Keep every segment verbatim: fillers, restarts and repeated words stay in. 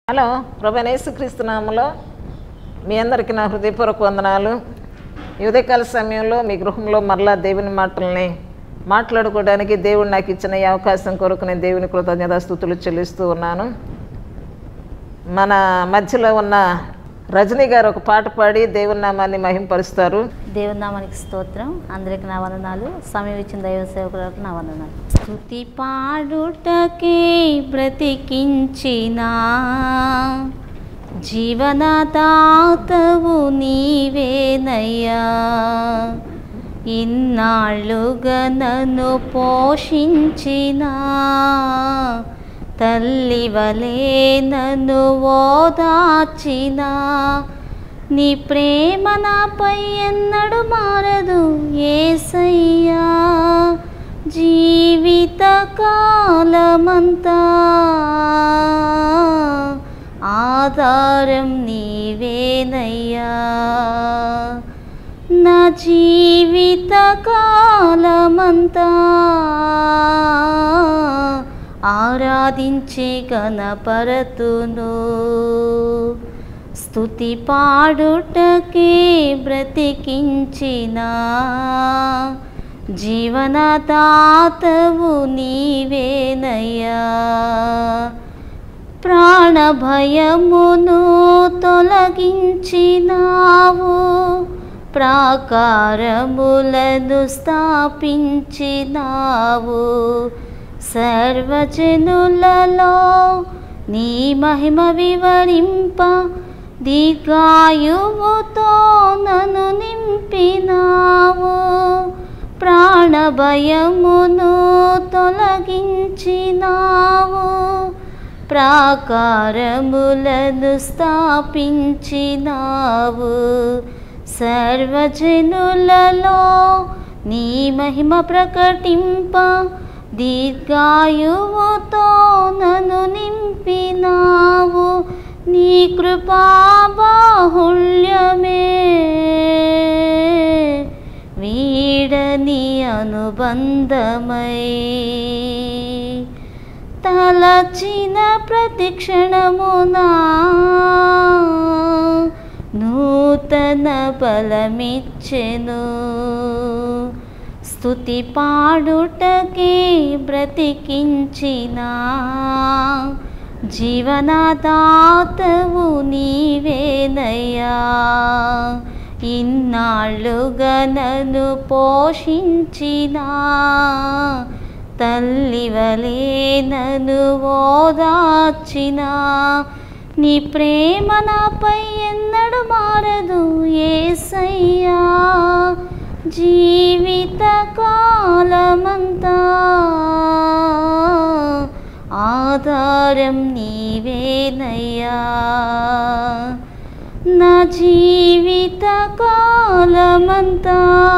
Hello, ప్రభువైన యేసుక్రీస్తు నామములో మీ అందరికీ నా హృదయపూర్వక వందనాలు. ఈ ఉదయకాల సమయంలో మీ గృహంలో మరలా దేవుని మాటల్ని మాట్లాడుకోవడానికి దేవుడు నాకు ఇచ్చిన ఈ అవకాశం కొరకు నేను దేవుని కృతజ్ఞతాస్తుతులు చెల్లిస్తూ ఉన్నాను. మన మధ్యలో ఉన్న రజనీ గారు ఒక పాట పాడి దేవుని నామాన్ని మహింపరుస్తారు. దేవుని నామానికి స్తోత్రం. అందరికి నా వందనాలు. సమయం ఇచ్చిన దైవ సేవకులకు నా వందనాలు. స్తుతి పాడుటకే బ్రతికించిన జీవనదాతవు నీవేనయ్యా, ఇన్నాళ్ళుగా నన్ను పోషించిన తల్లి వలే నన్ను ఓదార్చిన నీ ప్రేమ నాపై ఎన్నడు మారదు యేసయ్యా. జీవిత కాలమంతా ఆధారం నీవేనయ్యా, నా జీవిత కాలమంతా ఆరాధించే గణపరతును. స్తుతి పాడుటకే బ్రతికించిన జీవనదాతవు నీవేనయ్యా, ప్రాణభయమును తొలగించినావు, ప్రాకారములను స్థాపించినావు, సర్వజనులలో నీ మహిమ వివరింప దీర్ఘాయువుతో నన్ను నింపినావు, ప్రాణభయమును తొలగించినావు, ప్రాకారములను స్థాపించినావు, సర్వజనులలో నీ మహిమ ప్రకటింప దీర్ఘాయువుతో నన్ను నింపినావు. నీ కృపా బాహుళ్యమే వీడని అనుబంధమై, తలచిన ప్రతిక్షణమునా నూతన బలమిచ్చెను. స్తుతి పాడుటకే బ్రతికించిన జీవనదాతవు నీవేనయ్యా, ఇన్నాళ్ళుగా నన్ను పోషించిన తల్లి వలే నన్ను ఓదార్చిన నీ ప్రేమ నాపై ఎన్నడు మారదు యేసయ్యా. జీవిత కాలమంతా ఆధారం నీవేనయ్యా, నా జీవిత కాలమంతా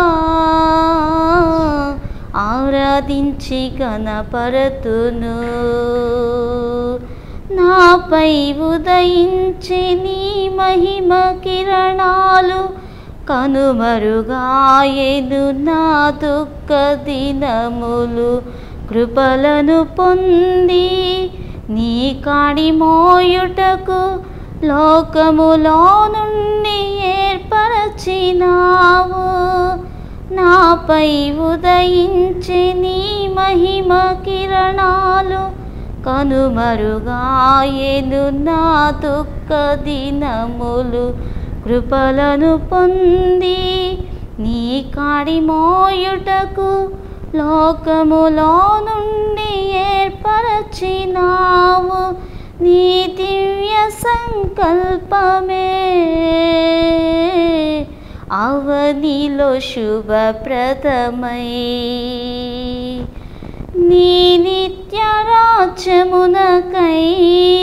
ఆరాధించి గణపరతును. నాపై ఉదయించే నీ మహిమ కిరణాలు కనుమరుగాయెను నా దుఃఖ దినములు, కృపలను పొంది నీ కాడి మోయుటకు లోకములో నుండి ఏర్పరచినావు, నాపై ఉదయించే నీ మహిమ కిరణాలు కనుమరుగాయెను నా దుఃఖ దినములు, కృపలను పొంది నీ కాడి మోయుటకు లోకములో నుండి ఏర్పరచినావు. నీ దివ్య సంకల్పమే అవనిలో శుభప్రదమై, నీ నిత్య రాజ్యమునకై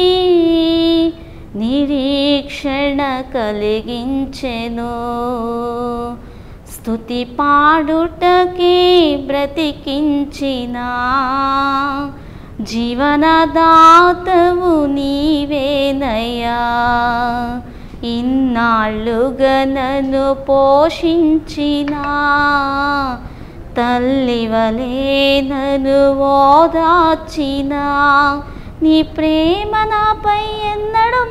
నిరీక్షణ కలిగించెను. స్తుతి పాడుటకే బ్రతికించిన జీవనదాతవు నీవేనయ్యా, ఇన్నాళ్ళుగా నన్ను పోషించిన తల్లి వలే నన్ను ఓదార్చిన నీ ప్రేమ నాపై ఎన్నడు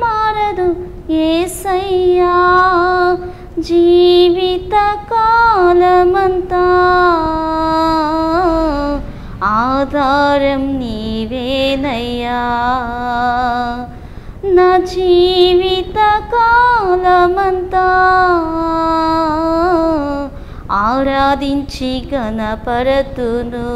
యేసయ్యా జీవిత కాలమంతా ఆధారం నీవేనయ్యా. నా జీవిత కాలమంతా ఆరాధించి గణపరతును.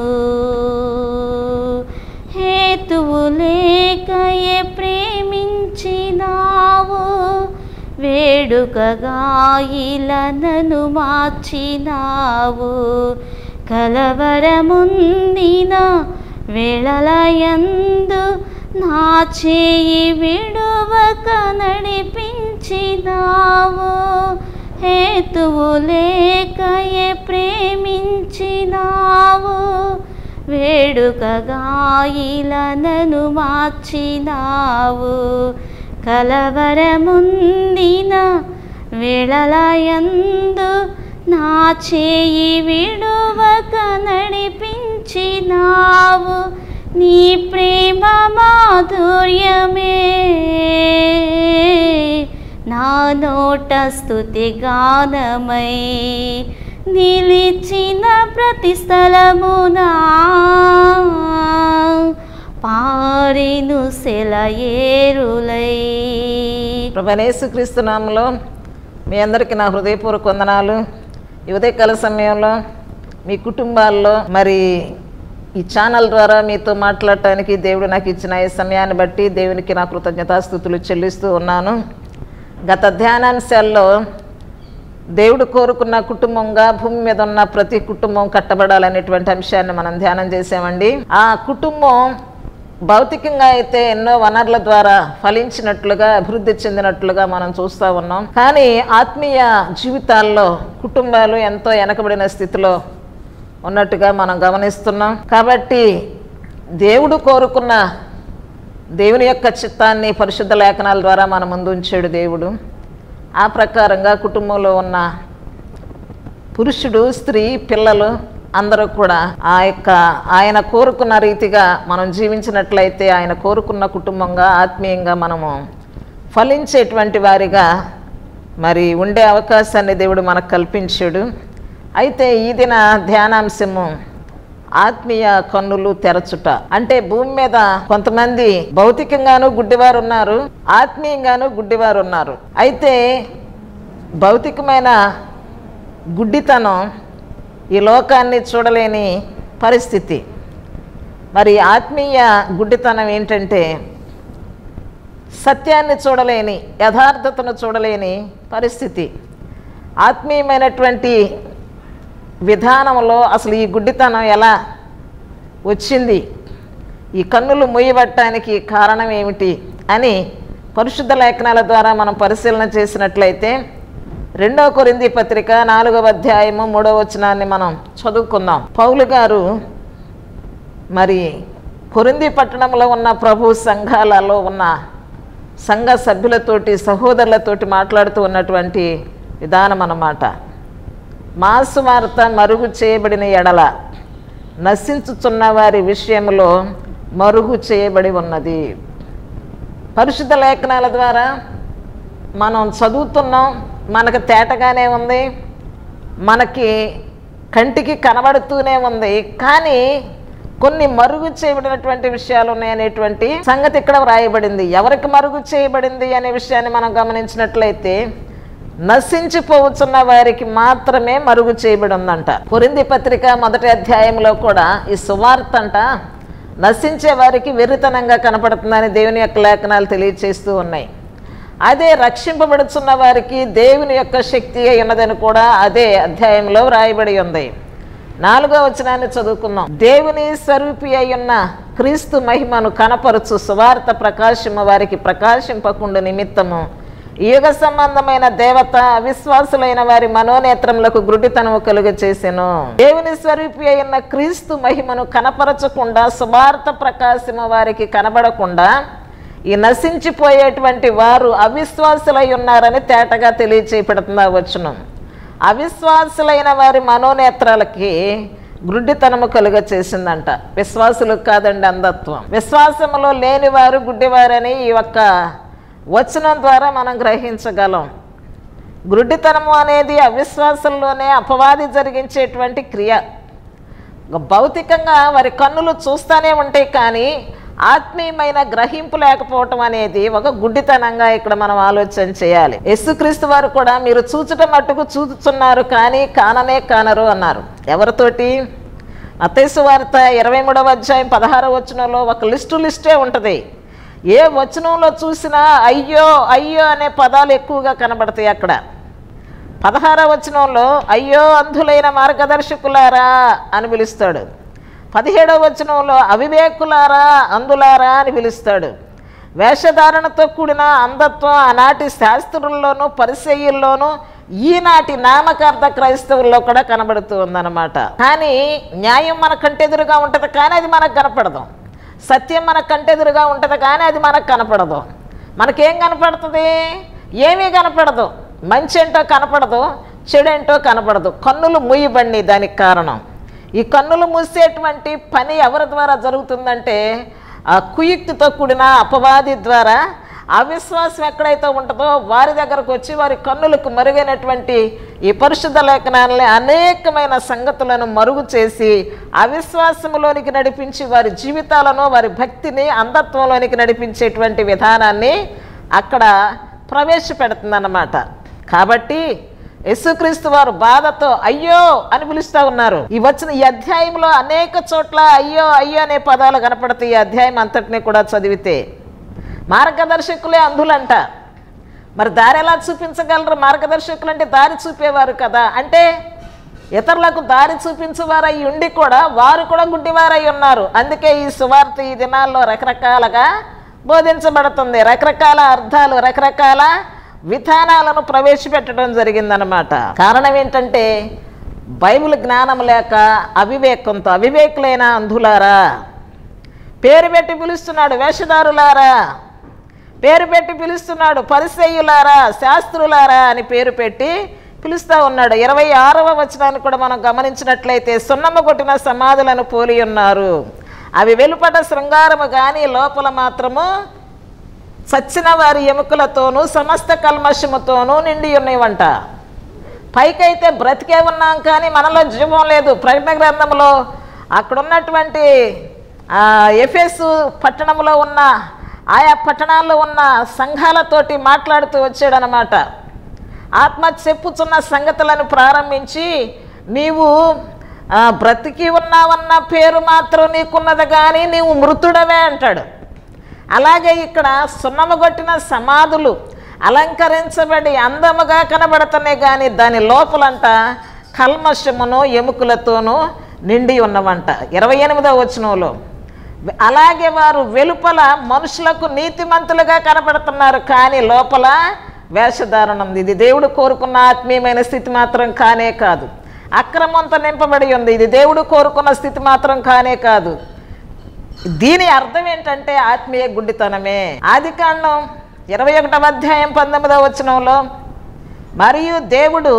హేతువు లేకయే ప్రేమించినావు, వేడుకగా ఇలా నన్ను మార్చినావు. కలవరముందిన వేళలయందు నా చేయి విడువక నడిపించినావు. హేతువు లేకయే ప్రేమించినావు, వేడుకగా ఇలా నన్ను మార్చినావు. కలవరముందిన వేళలయందు నా చేయి విడువక నడిపించినావు. నీ ప్రేమ మాధుర్యమే నా నోట స్తుతి గానమై నిలిచిన ప్రతి స్థలమునా పారెను సెలయేరులై. ప్రభువైన యేసుక్రీస్తు నామములో మీ అందరికీ నా హృదయపూర్వక వందనాలు. ఈ ఉదయకాల సమయంలో మీ కుటుంబాల్లో మరి ఈ ఛానల్ ద్వారా మీతో మాట్లాడటానికి దేవుడు నాకు ఇచ్చిన ఈ సమయాన్ని బట్టి దేవునికి నా కృతజ్ఞతాస్తుతులు చెల్లిస్తూ ఉన్నాను. గత ధ్యానాంశాల్లో దేవుడు కోరుకున్న కుటుంబంగా భూమి మీద ఉన్న ప్రతి కుటుంబం కట్టబడాలనేటువంటి అంశాన్ని మనం ధ్యానం చేసామండి. ఆ కుటుంబం భౌతికంగా అయితే ఎన్నో వనరుల ద్వారా ఫలించినట్లుగా అభివృద్ధి చెందినట్లుగా మనం చూస్తూ ఉన్నాం. కానీ ఆత్మీయ జీవితాల్లో కుటుంబాలు ఎంతో వెనకబడిన స్థితిలో ఉన్నట్టుగా మనం గమనిస్తున్నాం. కాబట్టి దేవుడు కోరుకున్న దేవుని యొక్క చిత్తాన్ని పరిశుద్ధ లేఖనాల ద్వారా మన ముందు ఉంచాడు దేవుడు. ఆ ప్రకారంగా కుటుంబంలో ఉన్న పురుషుడు, స్త్రీ, పిల్లలు అందరూ కూడా ఆ యొక్క ఆయన కోరుకున్న రీతిగా మనం జీవించినట్లయితే ఆయన కోరుకున్న కుటుంబంగా ఆత్మీయంగా మనము ఫలించేటువంటి వారిగా మరి ఉండే అవకాశాన్ని దేవుడు మనకు కల్పించాడు. అయితే ఈ దిన ధ్యానాంశము ఆత్మీయ కన్నులు తెరచుట. అంటే భూమి మీద కొంతమంది భౌతికంగాను గుడ్డివారు ఉన్నారు, ఆత్మీయంగాను గుడ్డివారు ఉన్నారు. అయితే భౌతికమైన గుడ్డితనం ఈ లోకాన్ని చూడలేని పరిస్థితి. మరి ఆత్మీయ గుడ్డితనం ఏంటంటే సత్యాన్ని చూడలేని, యథార్థతను చూడలేని పరిస్థితి. ఆత్మీయమైనటువంటి విధానంలో అసలు ఈ గుడ్డితనం ఎలా వచ్చింది, ఈ కన్నులు మూయబట్టడానికి కారణం ఏమిటి అని పరిశుద్ధ లేఖనాల ద్వారా మనం పరిశీలన చేసినట్లయితే రెండవ కొరింథీ పత్రిక నాలుగవ అధ్యాయము మూడవ వచనాన్ని మనం చదువుకుందాం. పౌలు గారు మరి కొరింథీ పట్టణంలో ఉన్న ప్రభు సంఘాలలో ఉన్న సంఘ సభ్యులతోటి, సహోదరులతోటి మాట్లాడుతూ ఉన్నటువంటి విధానం అన్నమాట. మా సువార్త మరుగు చేయబడిన ఎడల నశించుచున్న వారి విషయంలో మరుగు చేయబడి ఉన్నది. పరిశుద్ధ లేఖనాల ద్వారా మనం చదువుతున్నాం, మనకు తేటగానే ఉంది, మనకి కంటికి కనబడుతూనే ఉంది. కానీ కొన్ని మరుగు చేయబడినటువంటి విషయాలు ఉన్నాయనేటువంటి సంగతి ఇక్కడ వ్రాయబడింది. ఎవరికి మరుగు చేయబడింది అనే విషయాన్ని మనం గమనించినట్లయితే నశించిపోవచ్చున్న వారికి మాత్రమే మరుగు చేయబడి ఉందంట. కొరింథీ పత్రిక మొదటి అధ్యాయంలో కూడా ఈ సువార్త అంట నశించే వారికి వెర్రితనంగా కనపడుతుందని దేవుని యొక్క లేఖనాలు తెలియచేస్తూ ఉన్నాయి. అదే రక్షింపబడుచున్న వారికి దేవుని యొక్క శక్తి ఉన్నదని కూడా అదే అధ్యాయంలో వ్రాయబడి ఉంది. నాలుగో వచనాన్ని చదువుకుందాం. దేవుని స్వరూపి అయ్యున్న క్రీస్తు మహిమను కనపరుచు సువార్త ప్రకాశము వారికి ప్రకాశింపకుండు నిమిత్తము యుగ సంబంధమైన దేవత అవిశ్వాసులైన వారి మనోనేత్రములకు గుడ్డితనము కలుగ చేసెను. దేవుని స్వరూపి అయిన క్రీస్తు మహిమను కనపరచకుండా సువార్త ప్రకాశము వారికి కనబడకుండా ఈ నశించిపోయేటువంటి వారు అవిశ్వాసులై ఉన్నారని తేటగా తెలియచేయబడుతుందా వచ్చును. అవిశ్వాసులైన వారి మనోనేత్రాలకి గుడ్డితనము కలుగ చేసిందంట. విశ్వాసులకు కాదండి అంధత్వం. విశ్వాసములో లేనివారు గుడ్డివారని ఈ ఒక్క వచనం ద్వారా మనం గ్రహించగలం. గుడ్డితనము అనేది అవిశ్వాసంలోనే అపవాది జరిగించేటువంటి క్రియ. భౌతికంగా వారి కన్నులు చూస్తూనే ఉంటాయి, కానీ ఆత్మీయమైన గ్రహింపు లేకపోవటం అనేది ఒక గుడ్డితనంగా ఇక్కడ మనం ఆలోచన చేయాలి. యేసుక్రీస్తు వారు కూడా మీరు చూచుట మట్టుకు చూచుచున్నారు కానీ కాననే కానరు అన్నారు. ఎవరితోటి? మత్తయి సువార్త ఇరవై మూడవ అధ్యాయం పదహారవ వచనంలో ఒక లిస్టు లిస్టే ఉంటుంది. ఏ వచనంలో చూసినా అయ్యో అయ్యో అనే పదాలు ఎక్కువగా కనబడతాయి. అక్కడ పదహారవ వచనంలో అయ్యో అంధులైన మార్గదర్శకులారా అని పిలుస్తాడు. పదిహేడవ వచనంలో అవివేకులారా అందులారా అని పిలుస్తాడు. వేషధారణతో కూడిన అంధత్వం ఆనాటి శాస్త్రుల్లోనూ పరిసయ్యుల్లోనూ ఈనాటి నామకార్థ క్రైస్తవుల్లో కూడా కనబడుతూ ఉందన్నమాట. కానీ న్యాయం మన కంటెదురుగా ఉంటుంది, కానీ అది మనకు కనపడదు. సత్యం మన కంటెదురుగా ఉంటుంది, కానీ అది మనకు కనపడదు. మనకేం కనపడుతుంది? ఏమీ కనపడదు. మంచి ఏంటో కనపడదు, చెడేంటో కనపడదు. కన్నులు మూయబడి. దానికి కారణం ఈ కన్నులు మూసేటువంటి పని ఎవరి ద్వారా జరుగుతుందంటే ఆ కుయుక్తితో కూడిన అపవాది ద్వారా. అవిశ్వాసం ఎక్కడైతే ఉంటుందో వారి దగ్గరకు వచ్చి వారి కన్నులకు మరుగైనటువంటి ఈ పరిశుద్ధ లేఖనాలని అనేకమైన సంగతులను మరుగు చేసి అవిశ్వాసంలోనికి నడిపించి వారి జీవితాలను వారి భక్తిని అంధత్వంలోనికి నడిపించేటువంటి విధానాన్ని అక్కడ ప్రవేశపెడుతుందన్నమాట. కాబట్టి యేసుక్రీస్తు వారు బాధతో అయ్యో అని పిలుస్తూ ఉన్నారు. ఈ వచ్చిన ఈ అధ్యాయంలో అనేక చోట్ల అయ్యో అయ్యో అనే పదాలు కనపడతాయి. ఈ అధ్యాయం అంతటినీ కూడా చదివితే మార్గదర్శకులే అంధులంట. మరి దారి ఎలా చూపించగలరు? మార్గదర్శకులు అంటే దారి చూపేవారు కదా. అంటే ఇతరులకు దారి చూపించేవారై ఉండి కూడా వారు కూడా గుడ్డివారై ఉన్నారు. అందుకే ఈ సువార్త ఈ దినాల్లో రకరకాలుగా బోధించబడుతుంది. రకరకాల అర్థాలు రకరకాల విధానాలను ప్రవేశపెట్టడం జరిగిందనమాట. కారణం ఏంటంటే బైబిల్ జ్ఞానం లేక అవివేకంతో అవివేకులైన అంధులారా, పేరు పెట్టి పిలుస్తున్నాడు వేషధారులారా, పేరు పెట్టి పిలుస్తున్నాడు పరిసయ్యులారా, శాస్త్రులారా అని పేరు పెట్టి పిలుస్తూ ఉన్నాడు. ఇరవై ఆరవ వచనాన్ని కూడా మనం గమనించినట్లయితే సున్నమ్మ కొట్టిన సమాధులను పోలి ఉన్నారు, అవి వెలుపట శృంగారము కానీ లోపల మాత్రము చచ్చిన వారి ఎముకలతోనూ సమస్త కల్మషముతోనూ నిండి ఉన్నవంట. పైకైతే బ్రతికే ఉన్నాం కానీ మనలో జీవం లేదు. ప్రకటన గ్రంథంలో అక్కడ ఉన్నటువంటి ఎఫెసు పట్టణంలో ఉన్న ఆయా పట్టణాల్లో ఉన్న సంఘాలతోటి మాట్లాడుతూ వచ్చాడనమాట. ఆత్మ చెప్పుచున్న సంగతులను ప్రారంభించి నీవు బ్రతికి ఉన్నావన్న పేరు మాత్రం నీకున్నది కానీ నీవు మృతుడవే అంటాడు. అలాగే ఇక్కడ సున్నమగొట్టిన సమాధులు అలంకరించబడి అందముగా కనబడుతున్నాయి, కానీ దాని లోపలంట కల్మషమును ఎముకలతోనూ నిండి ఉన్నవంట. ఇరవై ఎనిమిదవ వచనంలో అలాగే వారు వెలుపల మనుషులకు నీతిమంతులుగా కనబడుతున్నారు, కానీ లోపల వేషధారణ ఉంది. ఇది దేవుడు కోరుకున్న ఆత్మీయమైన స్థితి మాత్రం కానే కాదు. అక్రమంతో నింపబడి ఉంది. ఇది దేవుడు కోరుకున్న స్థితి మాత్రం కానే కాదు. దీని అర్థం ఏంటంటే ఆత్మీయ గుడ్డితనమే. ఆదికాండం ఇరవై ఒకటవ అధ్యాయం పంతొమ్మిదవ వచనంలో మరియు దేవుడు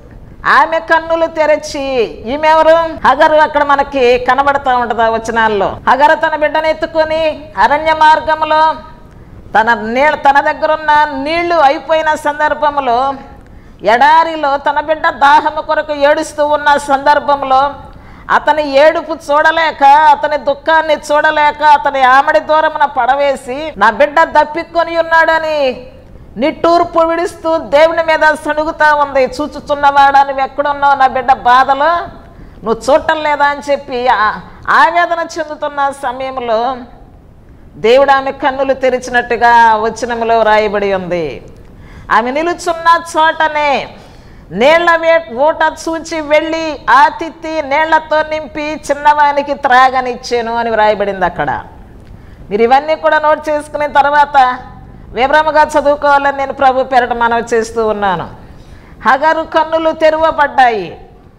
ఆమె కన్నులు తెరచి, ఈమె ఎవరు? హగరు అక్కడ మనకి కనబడతా ఉంటుంది ఆ వచనాల్లో. హగరు తన బిడ్డను ఎత్తుకొని అరణ్య మార్గంలో తన నీళ్ళ తన దగ్గరున్న నీళ్లు అయిపోయిన సందర్భంలో ఎడారిలో తన బిడ్డ దాహము కొరకు ఏడుస్తూ ఉన్న సందర్భంలో అతని ఏడుపు చూడలేక అతని దుఃఖాన్ని చూడలేక అతని ఆమడి దూరమున పడవేసి నా బిడ్డ దప్పికొని ఉన్నాడని నిట్టూర్పు విడుస్తూ దేవుని మీద సణుగుతా ఉంది. చూచుచున్నవాడా నువ్వు ఎక్కడున్నావు? నా బిడ్డ బాధలో నువ్వు చూడటం లేదా అని చెప్పి ఆవేదన చెందుతున్న సమయంలో దేవుడు ఆమె కన్నులు తెరిచినట్టుగా వచనములో రాయబడి ఉంది. ఆమె నిలుచున్న చోటనే నీళ్ల వే ఊట చూచి వెళ్ళి ఆ తిత్తి నీళ్లతో నింపి చిన్నవానికి త్రాగనిచ్చాను అని వ్రాయబడింది అక్కడ. మీరు ఇవన్నీ కూడా నోట్ చేసుకున్న తర్వాత వివరముగా చదువుకోవాలని నేను ప్రభు పేరట మనవి చేస్తూ ఉన్నాను. హగరు కన్నులు తెరవబడ్డాయి.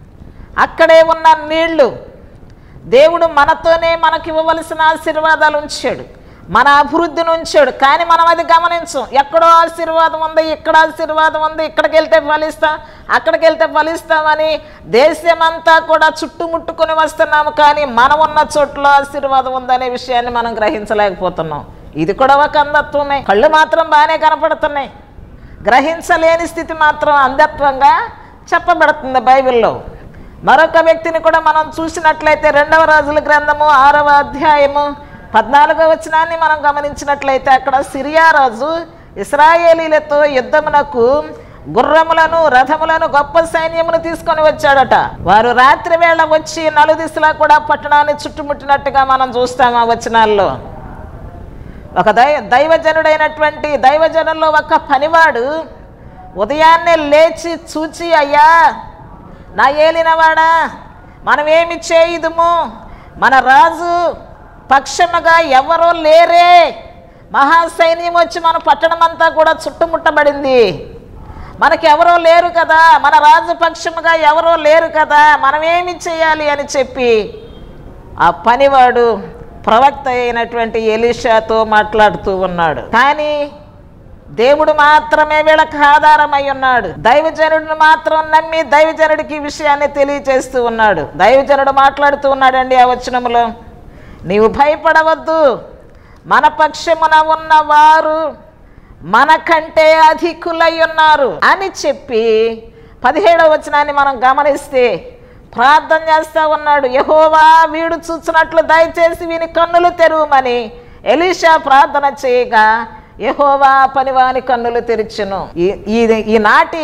అక్కడే ఉన్న నీళ్లు దేవుడు మనతోనే మనకి ఇవ్వవలసిన ఆశీర్వాదాలు ఉంచాడు, మన అభివృద్ధిని ఉంచాడు. కానీ మనం అది గమనించం. ఎక్కడో ఆశీర్వాదం ఉంది, ఇక్కడ ఆశీర్వాదం ఉంది, ఇక్కడికి వెళ్తే ఫలిస్తాం, అక్కడికి వెళ్తే ఫలిస్తామని దేశమంతా కూడా చుట్టుముట్టుకొని వస్తున్నాము. కానీ మనం ఉన్న చోట్ల ఆశీర్వాదం ఉందనే విషయాన్ని మనం గ్రహించలేకపోతున్నాం. ఇది కూడా ఒక అంధత్వమే. కళ్ళు మాత్రం బాగానే కనపడుతున్నాయి, గ్రహించలేని స్థితి మాత్రం అంధత్వంగా చెప్పబడుతుంది బైబిల్లో. మరొక వ్యక్తిని కూడా మనం చూసినట్లయితే రెండవ రాజుల గ్రంథము ఆరవ అధ్యాయము పద్నాలుగవ వచనాన్ని మనం గమనించినట్లయితే అక్కడ సిరియా రాజు ఇశ్రాయేలీలతో యుద్ధమునకు గుర్రములను రథములను గొప్ప సైన్యమును తీసుకొని వచ్చాడట. వారు రాత్రి వేళ వచ్చి నలుదిశలా కూడా పట్టణాన్ని చుట్టుముట్టినట్టుగా మనం చూస్తాం ఆ వచనాల్లో. ఒక దై దైవజనుడైనటువంటి దైవజనుల్లో ఒక పనివాడు ఉదయాన్నే లేచి చూచి, అయ్యా నా ఏలినవాడా, మనమేమి చేయుదుము, మన రాజు పక్షముగా ఎవరో లేరే, మహాసైన్యం వచ్చి మన పట్టణం అంతా కూడా చుట్టుముట్టబడింది, మనకెవరో లేరు కదా, మన రాజు పక్షముగా ఎవరో లేరు కదా, మనమేమి చేయాలి అని చెప్పి ఆ పనివాడు ప్రవక్త అయినటువంటి ఎలీషాతో మాట్లాడుతూ ఉన్నాడు. కానీ దేవుడు మాత్రమే వీళ్ళకి ఆధారమై ఉన్నాడు. దైవజనుడిని మాత్రం నమ్మి దైవజనుడికి ఈ విషయాన్ని తెలియచేస్తూ ఉన్నాడు. దైవజనుడు మాట్లాడుతూ ఉన్నాడండి ఆ వచనములో, నీవు భయపడవద్దు, మన పక్షమున ఉన్నవారు మనకంటే అధికులై ఉన్నారు అని చెప్పి పదిహేడవ వచనాన్ని మనం గమనిస్తే ప్రార్థన చేస్తూ ఉన్నాడు. యెహోవా వీడు చూచినట్లు దయచేసి వీని కన్నులు తెరువమని ఎలీషా ప్రార్థన చేయగా యెహోవా పనివాని కన్నులు తెరిచెను. ఈ ఈనాటి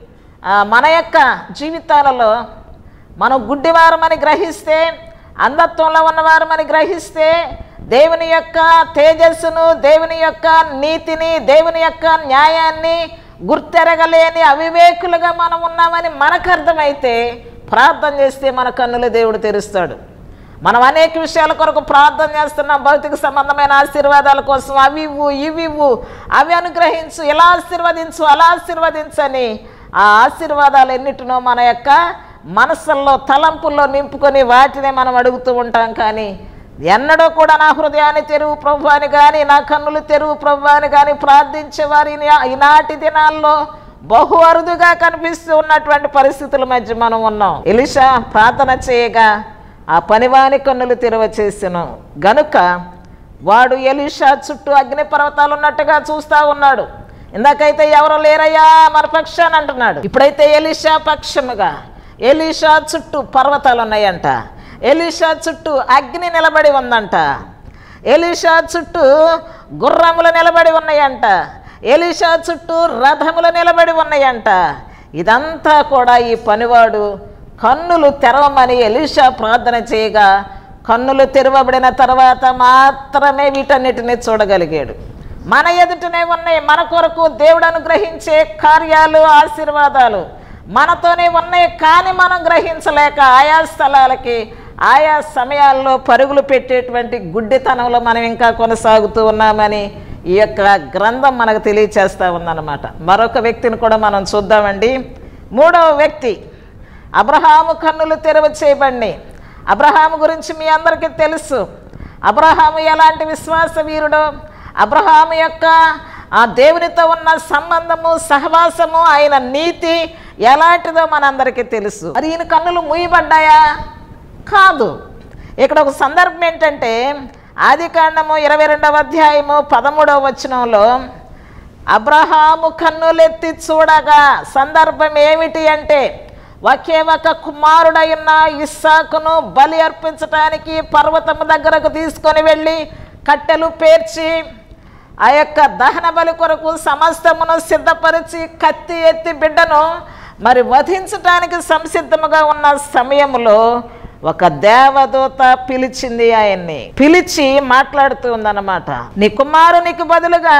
మన యొక్క జీవితాలలో మనం గుడ్డివారమని గ్రహిస్తే, అంధత్వంలో ఉన్నవారమని గ్రహిస్తే, దేవుని యొక్క తేజస్సును, దేవుని యొక్క నీతిని, దేవుని యొక్క న్యాయాన్ని గుర్తెరగలేని అవివేకులుగా మనం ఉన్నామని మనకు అర్థమైతే ప్రార్థన చేస్తే మన కన్నులు దేవుడు తెరుస్తాడు. మనం అనేక విషయాల కొరకు ప్రార్థన చేస్తున్నాం, భౌతిక సంబంధమైన ఆశీర్వాదాల కోసం, అవి ఇవ్వు ఇవి ఇవ్వు, అవి అనుగ్రహించు, ఇలా ఆశీర్వదించు అలా ఆశీర్వదించని ఆ ఆశీర్వాదాలు ఎన్నిటినో మన యొక్క మనసుల్లో తలంపుల్లో నింపుకొని వాటినే మనం అడుగుతూ ఉంటాం. కానీ ఎన్నడూ కూడా నా హృదయాన్ని తెరువు ప్రభు అని కానీ, నా కన్నులు తెరువు ప్రభు అని కానీ ప్రార్థించేవారి ఈనాటి దినాల్లో బహు అరుదుగా కనిపిస్తూ ఉన్నటువంటి పరిస్థితుల మధ్య మనం ఉన్నాం. ఎలీషా ప్రార్థన చేయగా ఆ పనివాని కన్నులు తెరవ చేసెను గనుక వాడు ఎలీషా చుట్టూ అగ్ని పర్వతాలు ఉన్నట్టుగా చూస్తూ ఉన్నాడు. ఇందాకైతే ఎవరో లేరయ్యా మన పక్షాన్ని అంటున్నాడు, ఇప్పుడైతే ఎలీషా పక్షముగా ఎలీషా చుట్టూ పర్వతాలు ఉన్నాయంట, ఎలీషా చుట్టూ అగ్ని నిలబడి ఉందంట, ఎలీషా చుట్టూ గుర్రములు నిలబడి ఉన్నాయంట, ఎలీషా చుట్టూ రథములు నిలబడి ఉన్నాయంట. ఇదంతా కూడా ఈ పనివాడు కన్నులు తెరవమని ఎలీషా ప్రార్థన చేయగా కన్నులు తెరవబడిన తర్వాత మాత్రమే వీటన్నిటిని చూడగలిగాడు. మన ఎదుటనే ఉన్నాయి మన కొరకు దేవుడు అనుగ్రహించే కార్యాలు, ఆశీర్వాదాలు మనతోనే ఉన్నాయి. కానీ మనం గ్రహించలేక ఆయా స్థలాలకి ఆయా సమయాల్లో పరుగులు పెట్టేటువంటి గుడ్డితనంలో మనం ఇంకా కొనసాగుతూ ఉన్నామని ఈ యొక్క గ్రంథం మనకు తెలియచేస్తూ ఉందన్నమాట. మరొక వ్యక్తిని కూడా మనం చూద్దామండి. మూడవ వ్యక్తి అబ్రహాము కన్నులు తెరవ చేయబడి. అబ్రహాము గురించి మీ అందరికీ తెలుసు. అబ్రహాము ఎలాంటి విశ్వాస వీరుడో, అబ్రహాము యొక్క ఆ దేవునితో ఉన్న సంబంధము, సహవాసము, ఆయన నీతి ఎలాంటిదో మనందరికీ తెలుసు. మరి ఈయన కన్నులు మూయబడ్డాయా? కాదు. ఇక్కడ ఒక సందర్భం ఏంటంటే ఆది కాండము ఇరవై రెండవ అధ్యాయము పదమూడవ వచనంలో అబ్రహాము కన్నులెత్తి చూడగా సందర్భం ఏమిటి అంటే ఒకే ఒక కుమారుడైన ఇస్సాకును బలి అర్పించడానికి పర్వతము దగ్గరకు తీసుకొని వెళ్ళి కట్టెలు పేర్చి ఆ యొక్క దహన బలి కొరకు సమస్తమును సిద్ధపరిచి కత్తి ఎత్తి బిడ్డను మరి వధించటానికి సంసిద్ధముగా ఉన్న సమయంలో ఒక దేవదూత పిలిచింది. ఆయన్ని పిలిచి మాట్లాడుతూ ఉందన్నమాట. నీ కుమారునికి బదులుగా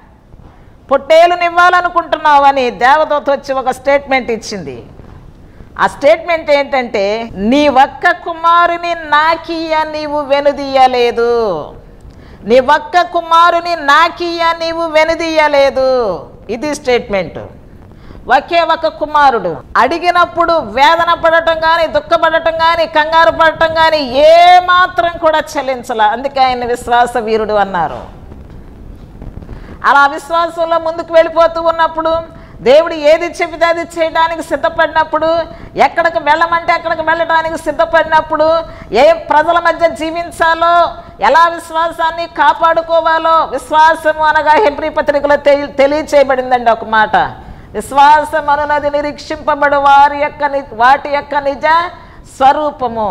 పొట్టేలునివ్వాలనుకుంటున్నావు అని దేవదూత వచ్చి ఒక స్టేట్మెంట్ ఇచ్చింది. ఆ స్టేట్మెంట్ ఏంటంటే నీ ఒక్క కుమారుని నాకియ నీవు వెనుదీయలేదు, నీ ఒక్క కుమారుని నాకియ నీవు వెనుదీయలేదు. ఇది స్టేట్మెంట్. ఒకే ఒక కుమారుడు అడిగినప్పుడు వేదన పడటం కానీ, దుఃఖపడటం కానీ, కంగారు పడటం కానీ ఏ మాత్రం కూడా చలించాల. అందుకే ఆయన విశ్వాస వీరుడు అన్నారు. అలా విశ్వాసంలో ముందుకు వెళ్ళిపోతూ ఉన్నప్పుడు దేవుడు ఏది చెబితే అది చేయడానికి సిద్ధపడినప్పుడు, ఎక్కడికి వెళ్ళమంటే అక్కడికి వెళ్ళడానికి సిద్ధపడినప్పుడు, ఏ ప్రజల మధ్య జీవించాలో, ఎలా విశ్వాసాన్ని కాపాడుకోవాలో, విశ్వాసము అనగా హెబ్రీ పత్రికలో తెలి తెలియచేయబడిందండి ఒక మాట. విశ్వాసం అనున్నది నిరీక్షింపబడు వారి యొక్క వాటి యొక్క నిజ స్వరూపము,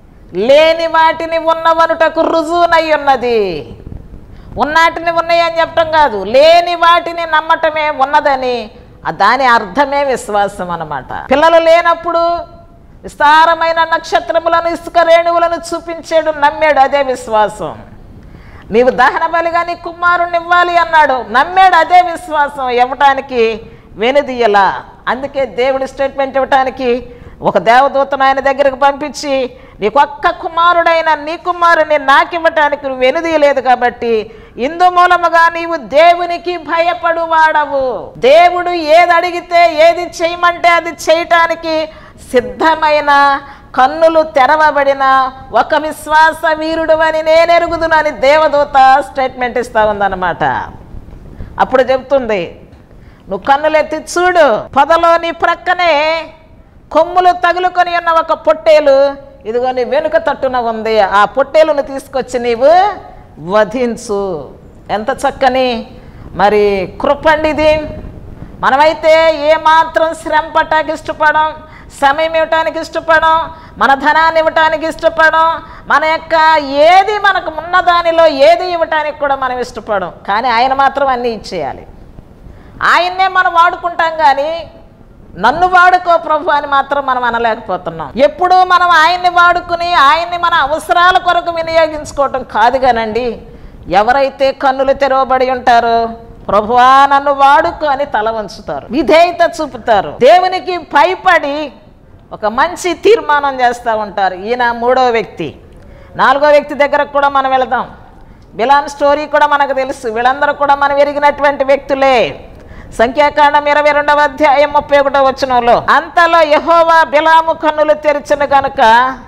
లేని వాటిని ఉన్నవనుటకు రుజువునై ఉన్నది. ఉన్నాటిని ఉన్నాయి అని చెప్పటం కాదు, లేని వాటిని నమ్మటమే ఉన్నదని, దాని అర్థమే విశ్వాసం అన్నమాట. పిల్లలు లేనప్పుడు విస్తారమైన నక్షత్రములను, ఇసుక రేణువులను చూపించాడు, నమ్మాడు, అదే విశ్వాసం. నీవు దహన బలిగా నీ కుమారుణ్ణి ఇవ్వాలి అన్నాడు, నమ్మాడు, అదే విశ్వాసం. ఇవ్వటానికి వెనుదీయలా. అందుకే దేవుడి స్టేట్మెంట్ ఇవ్వటానికి ఒక దేవదూతను ఆయన దగ్గరకు పంపించి, నీకు ఒక్క కుమారుడైన నీ కుమారుని నాకివ్వటానికి నువ్వు వెనుదీయలేదు కాబట్టి ఇందు మూలముగా నీవు దేవునికి భయపడు వాడవు. దేవుడు ఏది అడిగితే, ఏది చేయమంటే అది చేయటానికి సిద్ధమైన, కన్నులు తెరవబడిన ఒక విశ్వాస వీరుడు అని నేనెరుగుదునని దేవదూత స్టేట్మెంట్ ఇస్తా ఉందన్నమాట. అప్పుడు చెప్తుంది, నువ్వు కన్నులెత్తి చూడు, పొదలో నీ ప్రక్కనే కొమ్ములు తగులుకొని ఉన్న ఒక పొట్టేలు ఇదిగో నీ వెనుక తట్టున ఉంది. ఆ పొట్టేలును తీసుకొచ్చి నీవు వధించు. ఎంత చక్కని మరి కృపండిది. మనమైతే ఏమాత్రం శ్రమ పట్టడానికి ఇష్టపడం, సమయం ఇవ్వటానికి ఇష్టపడం, మన ధనాన్ని ఇవ్వటానికి ఇష్టపడం, మన యొక్క ఏది మనకు ఉన్న దానిలో ఏది ఇవ్వటానికి కూడా మనం ఇష్టపడం. కానీ ఆయన మాత్రం అన్నీ ఇచ్చేయాలి. ఆయన్నే మనం వాడుకుంటాం, కానీ నన్ను వాడుకో ప్రభు అని మాత్రం మనం అనలేకపోతున్నాం. ఎప్పుడూ మనం ఆయన్ని వాడుకుని ఆయన్ని మన అవసరాల కొరకు వినియోగించుకోవటం కాదు. కానండి, ఎవరైతే కన్నులు తెరవబడి ఉంటారో, ప్రభువా నన్ను వాడుకో అని తల వంచుతారు, విధేయత చూపుతారు, దేవునికి భయపడి ఒక మంచి తీర్మానం చేస్తూ ఉంటారు. ఈయన మూడో వ్యక్తి. నాలుగో వ్యక్తి దగ్గరకు కూడా మనం వెళదాం. బిలామ్ స్టోరీ కూడా మనకు తెలుసు. వీళ్ళందరూ కూడా మనం ఎరిగినటువంటి వ్యక్తులే. సంఖ్యాకాండం ఇరవై రెండవ అధ్యాయం ముప్పై ఒకటో వచనంలో, అంతలో యెహోవా బిలాము కన్నులు తెరిచిన గనుక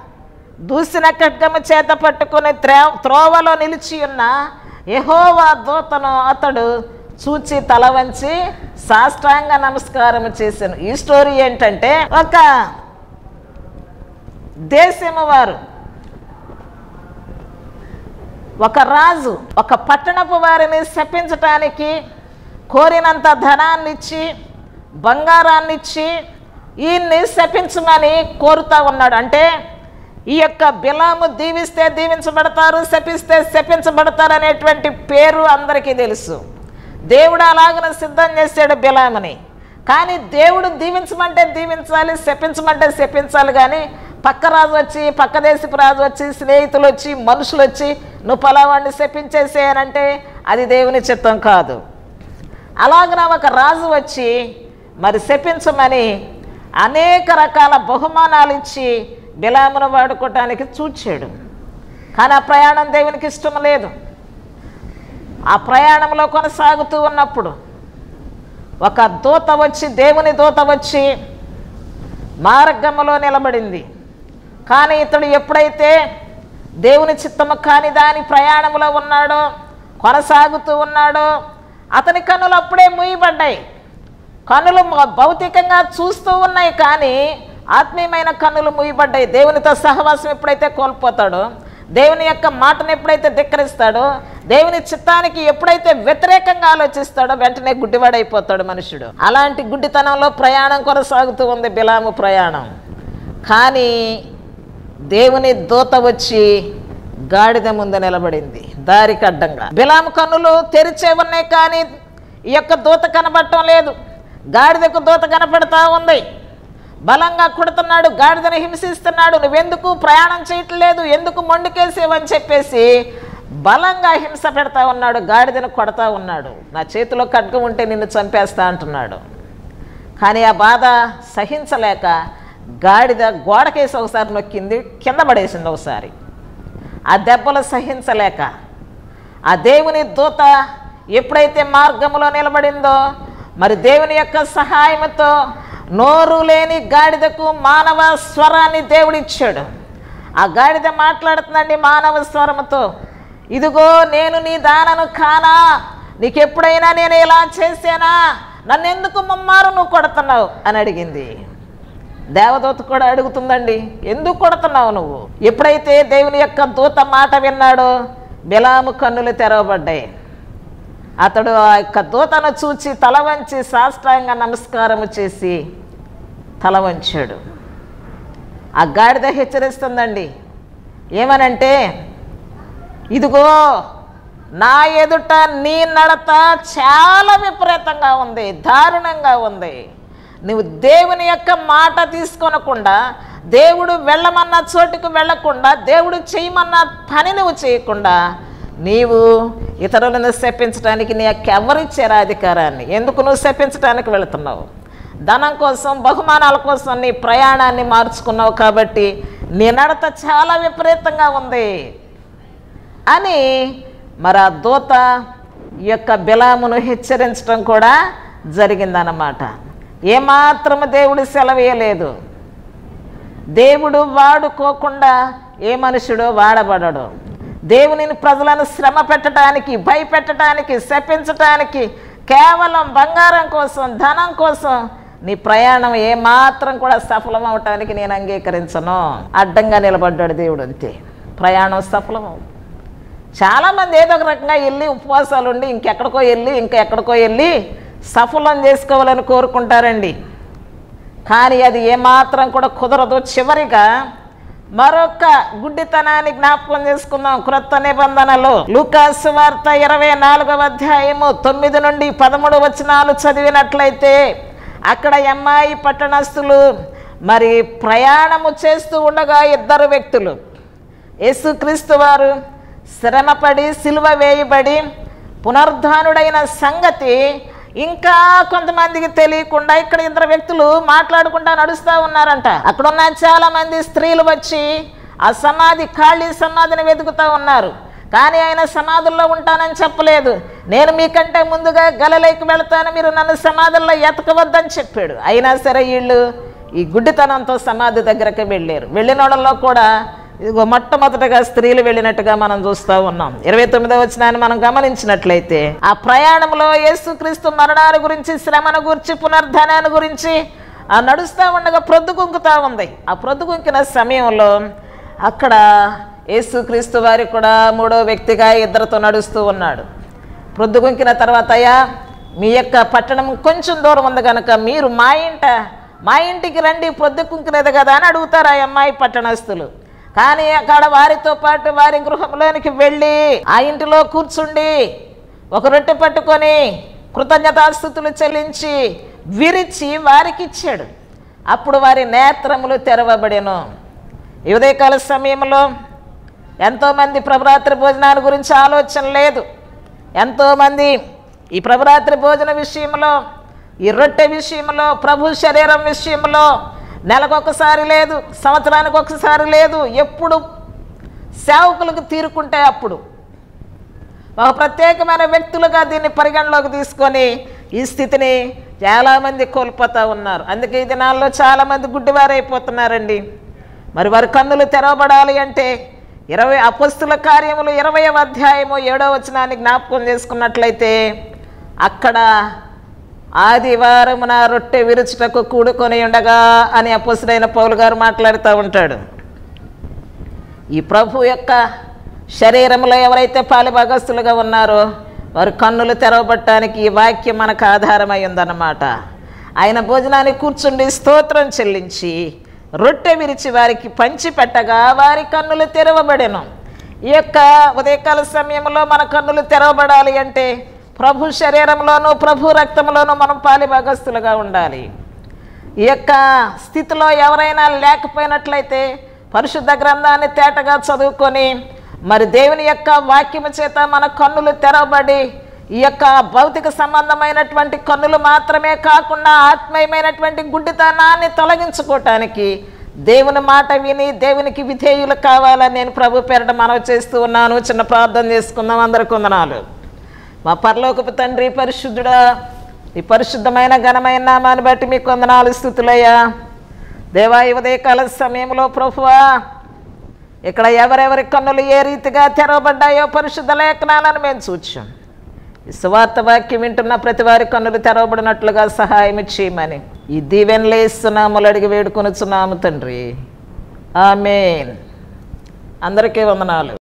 దూసిన ఖడ్గము చేత పట్టుకుని త్రోవలో నిలిచి ఉన్న యెహోవా దూతను అతడు చూచి తల వంచి సాష్టాంగ నమస్కారం చేశాను. ఈ స్టోరీ ఏంటంటే, ఒక దేశము వారు, ఒక రాజు ఒక పట్టణపు వారిని శపించటానికి కోరినంత ధనాన్ని ఇచ్చి, బంగారాన్ని ఇచ్చి ఈయన్ని శపించమని కోరుతా ఉన్నాడు. అంటే ఈ యొక్క బిలాము దీవిస్తే దీవించబడతారు, శపిస్తే శపించబడతారు అనేటువంటి పేరు అందరికీ తెలుసు. దేవుడు అలాగన సిద్ధం చేశాడు బిలాముని. కానీ దేవుడు దీవించమంటే దీవించాలి, శపించమంటే శపించాలి. కానీ పక్క రాజు వచ్చి, పక్క దేశపు రాజు వచ్చి, స్నేహితులు వచ్చి, మనుషులు వచ్చి నువ్వు పలావాడిని శపించేసేయనంటే అది దేవుని చిత్తం కాదు. అలాగన ఒక రాజు వచ్చి మరి శపించమని అనేక రకాల బహుమానాలు ఇచ్చి బిలామును వాడుకోవటానికి చూచాడు. కానీ ఆ ప్రయాణం దేవునికి ఇష్టం లేదు. ఆ ప్రయాణంలో కొనసాగుతూ ఉన్నప్పుడు ఒక దూత వచ్చి, దేవుని దూత వచ్చి మార్గంలో నిలబడింది. కానీ ఇతడు ఎప్పుడైతే దేవుని చిత్తము కాని దాని ప్రయాణంలో ఉన్నాడో, కొనసాగుతూ ఉన్నాడో, అతని కన్నులు అప్పుడే మూయబడ్డాయి. కన్నులు భౌతికంగా చూస్తూ ఉన్నాయి, కానీ ఆత్మీయమైన కన్నులు మూయబడ్డాయి. దేవునితో సహవాసం ఎప్పుడైతే కోల్పోతాడో, దేవుని యొక్క మాటను ఎప్పుడైతే ధిక్కరిస్తాడో, దేవుని చిత్తానికి ఎప్పుడైతే వ్యతిరేకంగా ఆలోచిస్తాడో వెంటనే గుడ్డివాడైపోతాడు మనుషుడు. అలాంటి గుడ్డితనంలో ప్రయాణం కొనసాగుతూ ఉంది బిలాము ప్రయాణం. కానీ దేవుని దూత వచ్చి గాడిద ముందు నిలబడింది దారికి అడ్డంగా. బిలాము కన్నులు తెరిచే ఉన్నాయి, కానీ ఈ యొక్క దూత కనబడటం లేదు. గాడిదకు దూత కనపడతా ఉంది. బలంగా కొడుతున్నాడు, గాడిదను హింసిస్తున్నాడు. నువ్వెందుకు ప్రయాణం చేయట్లేదు, ఎందుకు మొండికేసేవని చెప్పేసి బలంగా హింస పెడతా ఉన్నాడు, గాడిదను కొడతా ఉన్నాడు. నా చేతిలో ఖడ్గం ఉంటే నిన్ను చంపేస్తా అంటున్నాడు. కానీ ఆ బాధ సహించలేక గాడిద గోడకేసి ఒకసారి నొక్కింది, కింద పడేసింది ఒకసారి. ఆ దెబ్బలు సహించలేక ఆ దేవుని దూత ఎప్పుడైతే మార్గంలో నిలబడిందో, మరి దేవుని యొక్క సహాయంతో నోరు లేని గాడిదకు మానవ స్వరాన్ని దేవుడిచ్చాడు. ఆ గాడిద మాట్లాడుతుందండి మానవ స్వరంతో, ఇదిగో నేను నీ దానను కానా, నీకెప్పుడైనా నేను ఇలా చేశానా, నన్ను ఎందుకు ముమ్మారు నువ్వు కొడుతున్నావు అని అడిగింది. దేవదూత కూడా అడుగుతుందండి, ఎందుకు కొడుతున్నావు నువ్వు? ఎప్పుడైతే దేవుని యొక్క దూత మాట విన్నాడో బిలాము కన్నులు తెరవబడ్డాయి. అతడు ఆ యొక్క దూతను చూచి తల వంచి సాష్టాంగ నమస్కారము చేసి తల వంచాడు. ఆ గాడిద హెచ్చరిస్తుందండి, ఏమనంటే, ఇదిగో నా ఎదుట నీ నడత చాలా విపరీతంగా ఉంది, దారుణంగా ఉంది. నువ్వు దేవుని యొక్క మాట తీసుకొనకుండా, దేవుడు వెళ్ళమన్న చోటుకు వెళ్ళకుండా, దేవుడు చేయమన్న పని నువ్వు చేయకుండా, నీవు ఇతరులను శపించడానికి నీ యొక్క ఎవరిచ్చారు అధికారాన్ని? ఎందుకు నువ్వు శపించడానికి వెళుతున్నావు? ధనం కోసం, బహుమానాల కోసం నీ ప్రయాణాన్ని మార్చుకున్నావు కాబట్టి నీ నడత చాలా విపరీతంగా ఉంది అని మరి ఆ దూత యొక్క బిలామును హెచ్చరించడం కూడా జరిగిందన్నమాట. ఏమాత్రము దేవుడు సెలవేయలేదు. దేవుడు వాడుకోకుండా ఏ మనుషుడు వాడబడడు. దేవునిని ప్రజలను శ్రమ పెట్టడానికి, భయపెట్టడానికి, శపించటానికి, కేవలం బంగారం కోసం, ధనం కోసం నీ ప్రయాణం ఏమాత్రం కూడా సఫలం అవటానికి నేను అంగీకరించను. అడ్డంగా నిలబడ్డాడు దేవుడు, అంతే. ప్రయాణం సఫలము. చాలామంది ఏదో ఒక రకంగా వెళ్ళి ఉపవాసాలు ఉండి ఇంకెక్కడికో వెళ్ళి ఇంకా ఎక్కడికో వెళ్ళి సఫలం చేసుకోవాలని కోరుకుంటారండి. కానీ అది ఏమాత్రం కూడా కుదరదు. చివరిగా మరొక గుడ్డితనాన్ని జ్ఞాపకం చేసుకుందాం. క్రొత్త నిబంధనలో లూకాసు వార్త ఇరవై నాలుగవ అధ్యాయము తొమ్మిది నుండి పదమూడు వచనాలు చదివినట్లయితే అక్కడ ఎమ్మాయి పట్టణస్థులు మరి ప్రయాణము చేస్తూ ఉండగా ఇద్దరు వ్యక్తులు యేసుక్రీస్తు వారు శ్రమపడి సిలువ వేయబడి పునరుద్ధానుడైన సంగతి ఇంకా కొంతమందికి తెలియకుండా ఇక్కడ ఇద్దరు వ్యక్తులు మాట్లాడుకుంటా నడుస్తూ ఉన్నారంట. అక్కడున్న చాలా మంది స్త్రీలు వచ్చి ఆ సమాధి, ఖాళీ సమాధిని వెతుకుతూ ఉన్నారు. కానీ ఆయన సమాధుల్లో ఉంటానని చెప్పలేదు. నేను మీకంటే ముందుగా గలిలయకి వెళతాను, మీరు నన్ను సమాధుల్లో ఎతకవద్దని చెప్పాడు. అయినా సరే వీళ్ళు ఈ గుడ్డితనంతో సమాధి దగ్గరకు వెళ్ళారు. వెళ్ళిన వాళ్ళలో కూడా ఇదిగో మొట్టమొదటిగా స్త్రీలు వెళ్ళినట్టుగా మనం చూస్తూ ఉన్నాం. ఇరవై తొమ్మిదవ వచనాన్ని మనం గమనించినట్లయితే ఆ ప్రయాణంలో యేసుక్రీస్తు మరణాన్ని గురించి, శ్రమను గురించి, పునర్ధనాన్ని గురించి ఆ నడుస్తూ ఉండగా ప్రొద్దుగుంకుతూ ఉంది. ఆ ప్రొద్దుగుంకిన సమయంలో అక్కడ యేసుక్రీస్తు వారి కూడా మూడో వ్యక్తిగా ఇద్దరితో నడుస్తూ ఉన్నాడు. ప్రొద్దుగుంకిన తర్వాత, అయ్యా మీ యొక్క పట్టణం కొంచెం దూరం ఉంది కనుక మీరు మా ఇంట మా ఇంటికి రండి, ప్రొద్దుగుంకినది కదా అని అడుగుతారు ఆ అమ్మాయి పట్టణస్తులు. కానీ అక్కడ వారితో పాటు వారి గృహంలోనికి వెళ్ళి ఆ ఇంటిలో కూర్చుండి ఒక రొట్టె పట్టుకొని కృతజ్ఞతాస్తుతులు చెల్లించి విరిచి వారికి ఇచ్చాడు. అప్పుడు వారి నేత్రములు తెరవబడెను. ఈ ఉదయకాల సమయంలో ఎంతోమంది ప్రభురాత్రి భోజనాల గురించి ఆలోచన లేదు. ఎంతోమంది ఈ ప్రభురాత్రి భోజన విషయంలో, ఈ రొట్టె విషయంలో, ప్రభు శరీరం విషయంలో నెలకొకసారి లేదు, సంవత్సరానికి ఒకసారి లేదు, ఎప్పుడు సేవకులకు తీరుకుంటే అప్పుడు ఒక ప్రత్యేకమైన వ్యక్తులుగా దీన్ని పరిగణలోకి తీసుకొని ఈ స్థితిని చాలామంది కోల్పోతూ ఉన్నారు. అందుకే ఈ దినాల్లో చాలామంది గుడ్డివారైపోతున్నారండి. మరి వారి కన్నులు తెరవబడాలి అంటే ఇరవై అపొస్తలుల కార్యములు ఇరవైవ అధ్యాయము ఏడవ వచనాన్ని జ్ఞాపకం చేసుకున్నట్లయితే అక్కడ ఆదివారమున రొట్టె విరుచుటకు కూడుకొని ఉండగా అని అపొస్తలుడైన పౌలు గారు మాట్లాడుతూ ఉంటాడు. ఈ ప్రభు యొక్క శరీరంలో ఎవరైతే పాలిభాగస్తులుగా ఉన్నారో వారి కన్నులు తెరవబట్టడానికి ఈ వాక్యం మనకు ఆధారమై ఉందన్నమాట. ఆయన భోజనాన్ని కూర్చుండి స్తోత్రం చెల్లించి రొట్టె విరిచి వారికి పంచి పెట్టగా వారి కన్నులు తెరవబడెను. ఈ యొక్క ఉదయకాల సమయంలో మన కన్నులు తెరవబడాలి అంటే ప్రభు శరీరంలోనూ ప్రభు రక్తంలోనూ మనం పాలిభాగస్తులుగా ఉండాలి. ఈ యొక్క స్థితిలో ఎవరైనా లేకపోయినట్లయితే పరిశుద్ధ గ్రంథాన్ని తేటగా చదువుకొని మరి దేవుని యొక్క వాక్యము చేత మన కన్నులు తెరవబడి ఈ యొక్క భౌతిక సంబంధమైనటువంటి కన్నులు మాత్రమే కాకుండా ఆత్మీయమైనటువంటి గుడ్డితనాన్ని తొలగించుకోవటానికి దేవుని మాట విని దేవునికి విధేయులు కావాలని నేను ప్రభు పేరిట మనవి చేస్తూ ఉన్నాను. చిన్న ప్రార్థన చేసుకుందాం. అందరికి వందనాలు. మా పరలోకపు తండ్రి పరిశుద్ధుడా, ఈ పరిశుద్ధమైన ఘనమైన నామాన్ని బట్టి మీకు వందనాలు, స్తుతులయ్యా. దేవా, ఈ ఉదయకాల సమయంలో ప్రభువా ఇక్కడ ఎవరెవరి కన్నులు ఏ రీతిగా తెరవబడ్డాయో పరిశుద్ధ లేఖనాలను మేము చూచాం. ఈ సువార్త వాక్యం వింటున్న ప్రతి వారి కన్నులు తెరవబడినట్లుగా సహాయం చేయమని ఈ దీవెనలు ఇస్తున్నాములు అడిగి వేడుకొనుచున్నాము తండ్రి. ఆమేన్. అందరికీ వందనాలు.